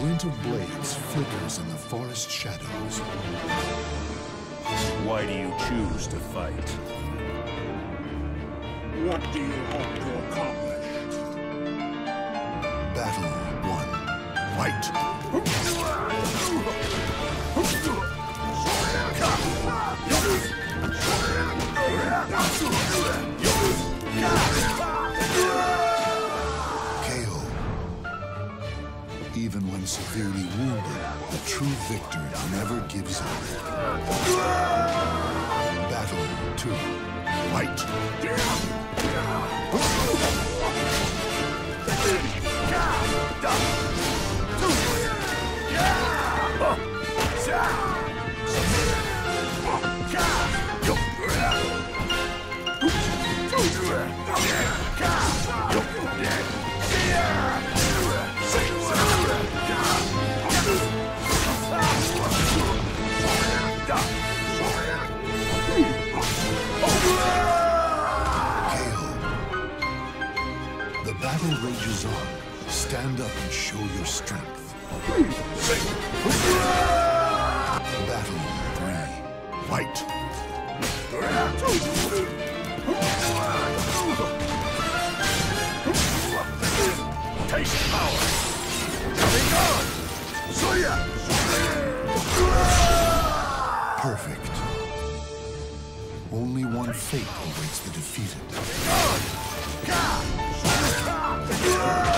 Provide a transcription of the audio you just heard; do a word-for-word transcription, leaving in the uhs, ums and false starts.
glint of blades flickers in the forest shadows. Why do you choose to fight? What do you hope to accomplish? Battle one. Fight! K O. Even when severely wounded, the true victor never gives up. Battle two. Fight! The battle rages on. Stand up and show your strength. Battle three. Fight! Taste power! Coming on! Perfect. Only one fate awaits the defeated. Coming on!